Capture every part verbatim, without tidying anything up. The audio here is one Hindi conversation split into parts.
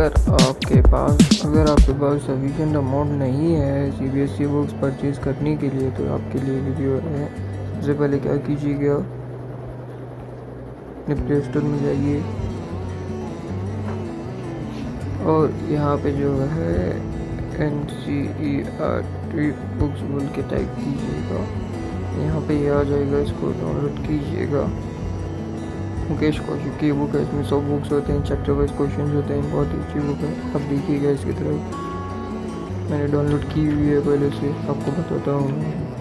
अगर आपके पास अगर आपके पास सफिशिएंट अमाउंट नहीं है सीबीएसई बुक्स परचेज करने के लिए तो आपके लिए वीडियो है। सबसे पहले क्या कीजिएगा, अपने प्ले स्टोर में जाइए और यहाँ पे जो है N C E R T books बोल के टाइप कीजिएगा। यहाँ पे ये आ जाएगा, इसको डाउनलोड कीजिएगा। मुकेश कौशिक की बुक है, इसमें सौ बुक्स होते हैं, चैप्टर वाइज क्वेश्चन होते हैं, बहुत अच्छी बुक है। अब देखिएगा इसकी तरफ, मैंने डाउनलोड की हुई है पहले से, आपको बताता हूँ।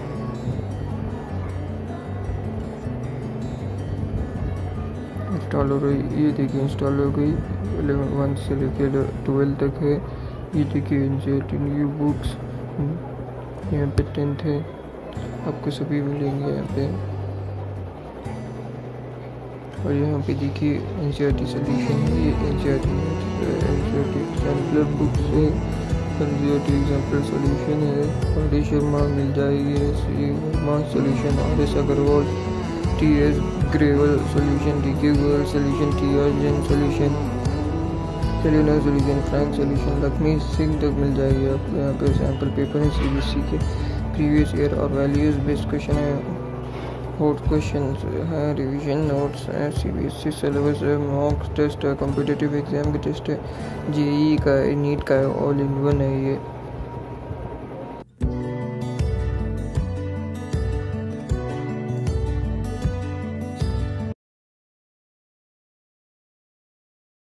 इंस्टॉल हो गई, ये देखिए इंस्टॉल हो गई। इलेवन वन से लेकर ट्वेल्व तक है। ये देखिए न्यू बुक्स, यहाँ पे टेंथ है, आपको सभी मिलेंगे यहाँ पे। और यहाँ पे देखिए एनसीईआरटी सोल्यूशन है, ये एनसीईआरटी एनसीईआरटी एग्जाम्पलर बुक्स है, एनसीईआरटी एग्जाम्पलर सोल्यूशन है। और डी शर्मा मिल जाएगी, C Verma solution, R S Aggarwal, T S Grewal solution, D K Goyal solution, T R Jain solution, Selina solution, Frank solution, Lakshmi Singh तक मिल जाएगी आपको। यहाँ पे सैम्पल पेपर है सीबीएसई के, प्रीवियस ईयर और वैल्यूज बेस्ड क्वेश्चन है, बोर्ड क्वेश्चन है, रिवीजन नोट्स है, सीबीएसई सिलेबस है, मॉक टेस्ट है, कॉम्पिटिटिव एग्जाम की टेस्ट है, जेईई का है, नीट का है, ऑल इन वन है ये।